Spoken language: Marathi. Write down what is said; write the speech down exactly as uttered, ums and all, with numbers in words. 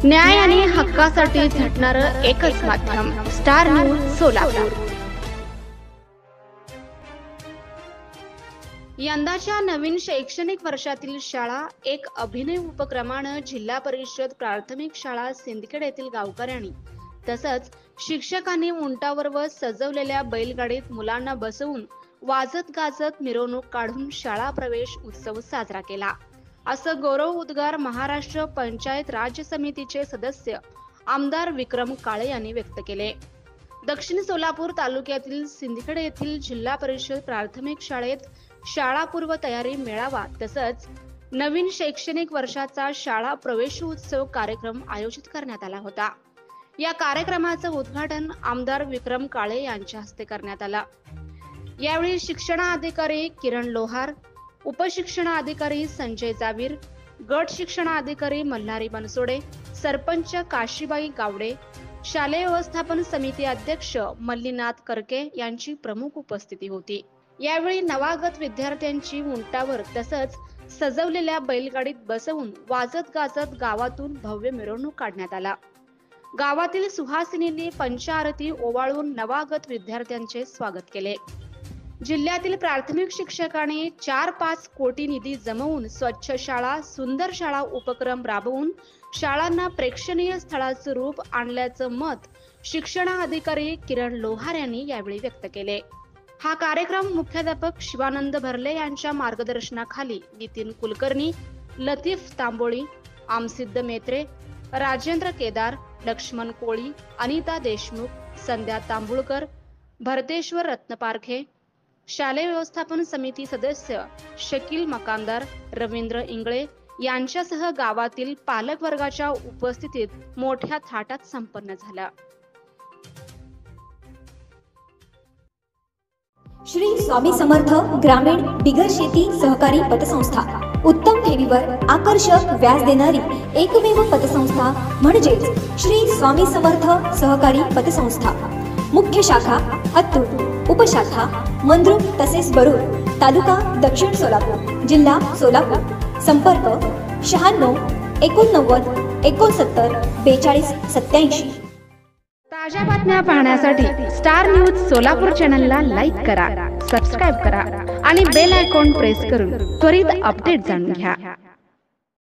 न्याय आणि हक्कासाठी झटणारं एकच माध्यम, स्टार न्यूज सोलापूर। यंदाच्या नवीन शैक्षणिक वर्षातील शाळा एक अभिनव उपक्रमानं जिल्हा परिषद प्राथमिक शाळा सिंदखेड येथील गावकऱ्यांनी तसंच शिक्षकांनी उंटावर व सजवलेल्या बैलगाडीत मुलांना बसवून वाजत गाजत मिरवणूक काढून शाळा प्रवेश उत्सव साजरा केला, असं गौरव उद्गार महाराष्ट्र पंचायत राज समितीचे सदस्य आमदार विक्रम काळे यांनी व्यक्त केले। दक्षिण सोलापूर तालुक्यातील सिंदखेड येथील जिल्हा परिषद प्राथमिक शाळेत शाळापूर्व तयारी मेळावा तसंच नवीन शैक्षणिक वर्षाचा शाळा प्रवेश उत्सव कार्यक्रम आयोजित करण्यात आला होता। या कार्यक्रमाचं उद्घाटन आमदार विक्रम काळे यांच्या हस्ते करण्यात आलं। यावेळी शिक्षणाधिकारी किरण लोहार, उपशिक्षणाधिकारी संजय जावीर, गट शिक्षणाधिकारी मल्हारी बनसोडे, सरपंच काशीबाई गावडे, शालेय व्यवस्थापन समिती अध्यक्ष मल्लीनाथ करके यांची प्रमुख उपस्थिती होती। यावेळी नवागत विद्यार्थ्यांची उंटावर तसंच सजवलेल्या बैलगाडीत बसवून वाजत गाजत गावातून भव्य मिरवणूक काढण्यात आला। गावातील सुहासिनींनी पंचारती ओवाळून नवागत विद्यार्थ्यांचे स्वागत केले। जिल्ह्यातील प्राथमिक शिक्षकांनी चार पाच कोटी निधी जमवून स्वच्छ शाळा सुंदर शाळा उपक्रम राबवून शाळांना प्रेक्षणीय स्थळाचं रूप आणल्याचं मत शिक्षणाधिकारी किरण लोहार यांनी यावेळी व्यक्त केले। हा कार्यक्रम मुख्याध्यापक शिवानंद भरले यांच्या मार्गदर्शनाखाली नितीन कुलकर्णी, लतीफ तांबोळी, आमसिद्ध मेत्रे, राजेंद्र केदार, लक्ष्मण कोळी, अनिता देशमुख, संध्या तांबुळकर, भरतेश्वर रत्नपारखे, शालेय व्यवस्थापन समिती सदस्य शकील मकानदार, रवींद्र इंगळे यांच्यासह गावातील पालक वर्गाच्या उपस्थितीत मोठ्या थाटात संपन्न झाला। श्री स्वामी समर्थ ग्रामीण बिगर शेती सहकारी पतसंस्था उत्तम ठेवीवर आकर्षक व्याज देणारी एकमेव पतसंस्था म्हणजेच श्री स्वामी समर्थ सहकारी पतसंस्था। मुख्य शाखा हत्तूर, उपशाखा मंद्रुप तसेच बरूर, तालुका दक्षिण सोलापूर, जिल्हा सोलापूर। संपर्क शहाण्णव एकोणनव्वद एकोणसत्तर बेचाळीस सत्याऐंशी। ताज्या बातम्या पाहण्यासाठी स्टार न्यूज सोलापूर चॅनलला लाईक करा, सबस्क्राईब करा आणि बेल आयकॉन प्रेस करून त्वरित अपडेट जाणून घ्या।